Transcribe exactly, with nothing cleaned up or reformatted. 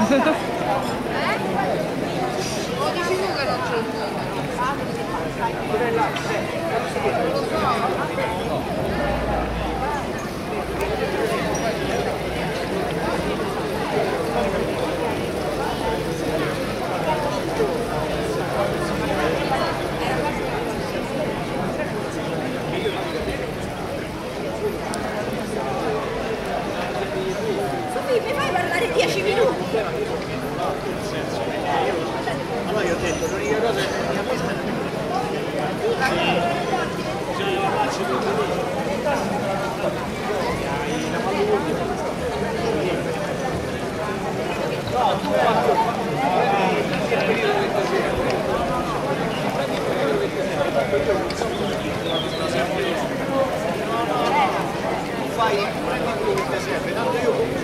Lo dici tu che non c'è il Sofì, mi fai parlare dieci minuti? Allora io ho detto, l'unica cosa che mi ha visto no, tu fai pure quello che ti serve, tanto io